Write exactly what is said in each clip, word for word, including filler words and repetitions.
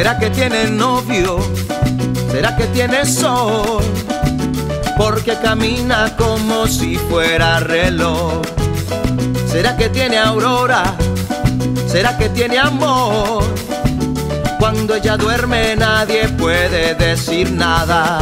¿Será que tiene novio? ¿Será que tiene sol? Porque camina como si fuera reloj. ¿Será que tiene aurora? ¿Será que tiene amor? Cuando ella duerme nadie puede decir nada.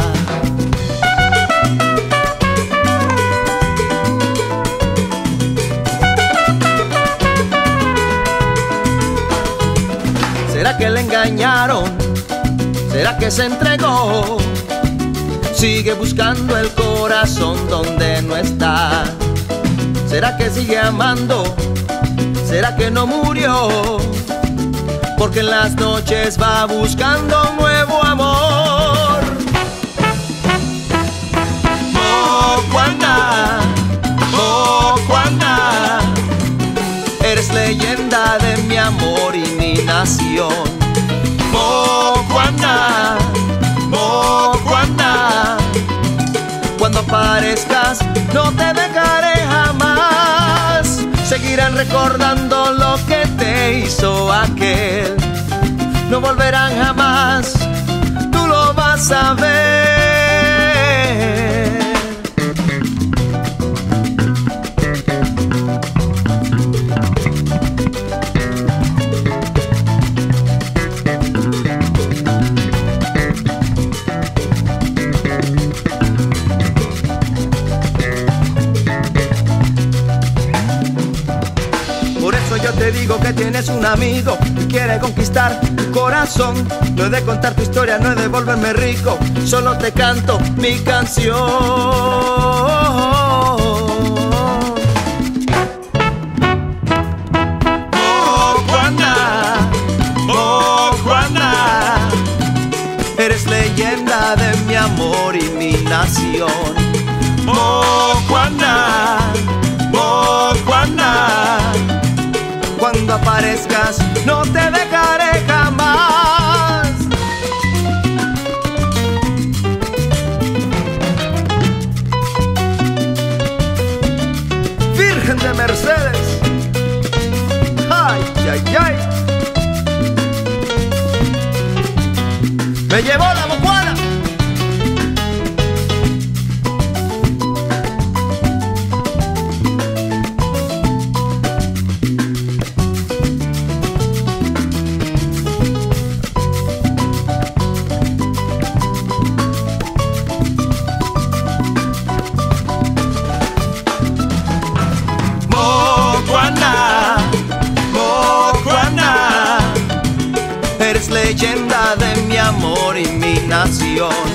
¿Será que le engañaron? ¿Será que se entregó? Sigue buscando el corazón donde no está. ¿Será que sigue amando? ¿Será que no murió? Porque en las noches va buscando un nuevo amor. Mokuana, Mokuana, eres leyenda de mi amor y mi nación. Mokuana, Mokuana, cuando aparezcas no te dejaré jamás. Seguirán recordando lo que te hizo aquel. No volverán jamás, tú lo vas a ver. Yo te digo que tienes un amigo que quiere conquistar tu corazón. No he de contar tu historia, no he de volverme rico, solo te canto mi canción. Mokuana, Mokuana, eres leyenda de mi amor y mi nación. Mokuana, Mokuana, cuando aparezcas no te dejaré jamás. Virgen de Mercedes, ay, ay, ay, me llevó la Mokuana. Eres leyenda de mi amor y mi nación.